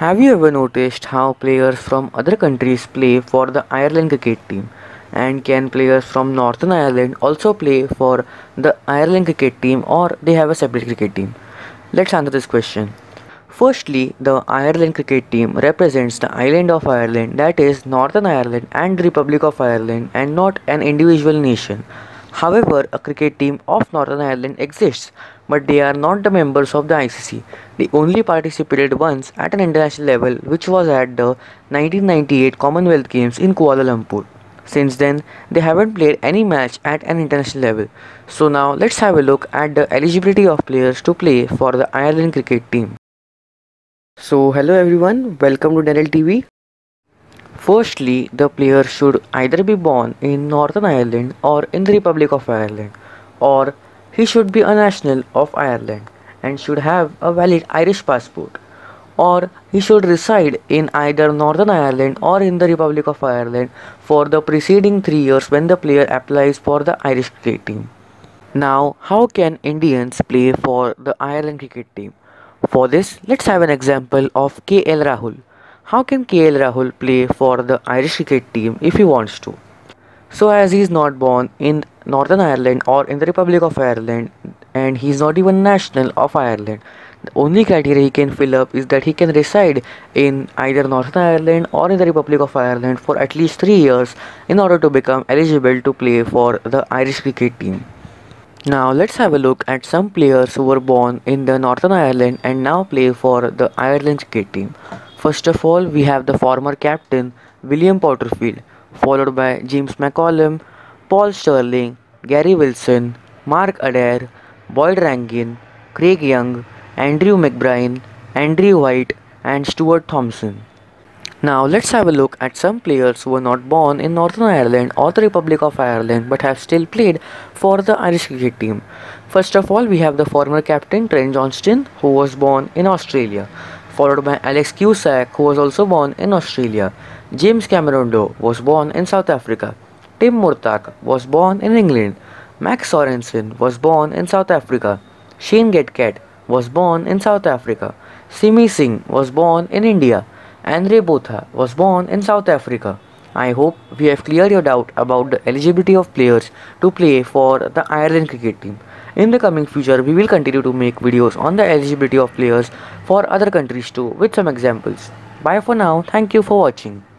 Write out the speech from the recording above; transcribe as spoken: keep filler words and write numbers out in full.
Have you ever noticed how players from other countries play for the Ireland cricket team? And can players from Northern Ireland also play for the Ireland cricket team, or they have a separate cricket team? Let's answer this question. Firstly, the Ireland cricket team represents the island of Ireland, that is Northern Ireland and the Republic of Ireland, and not an individual nation. However, a cricket team of Northern Ireland exists, but they are not the members of the I C C. They only participated once at an international level, which was at the nineteen ninety-eight Commonwealth Games in Kuala Lumpur. Since then, they haven't played any match at an international level. So now let's have a look at the eligibility of players to play for the Ireland cricket team. So hello everyone, welcome to Denel T V. Firstly, the player should either be born in Northern Ireland or in the Republic of Ireland, or he should be a national of Ireland and should have a valid Irish passport, or he should reside in either Northern Ireland or in the Republic of Ireland for the preceding three years when the player applies for the Irish cricket team. Now, how can Indians play for the Ireland cricket team? For this, let's have an example of K L Rahul. How can K L Rahul play for the Irish cricket team if he wants to? So as he is not born in Northern Ireland or in the Republic of Ireland, and he is not even national of Ireland, the only criteria he can fill up is that he can reside in either Northern Ireland or in the Republic of Ireland for at least three years in order to become eligible to play for the Irish cricket team. Now let's have a look at some players who were born in the Northern Ireland and now play for the Ireland cricket team. First of all, we have the former captain William Porterfield, followed by James McCallum, Paul Stirling, Gary Wilson, Mark Adair, Boyd Rankin, Craig Young, Andrew McBride, Andrew White, and Stuart Thompson. Now let's have a look at some players who were not born in Northern Ireland or the Republic of Ireland but have still played for the Irish cricket team. First of all, we have the former captain Trent Johnston, who was born in Australia, followed by Alex Cusack, who was also born in Australia. James Cameron Doe was born in South Africa. Tim Murtagh was born in England. Max Sorensen was born in South Africa. Shane Getcat was born in South Africa. Simi Singh was born in India. Andre Botha was born in South Africa. I hope we have cleared your doubt about the eligibility of players to play for the Ireland cricket team. In the coming future, we will continue to make videos on the eligibility of players for other countries too, with some examples. Bye for now. Thank you for watching.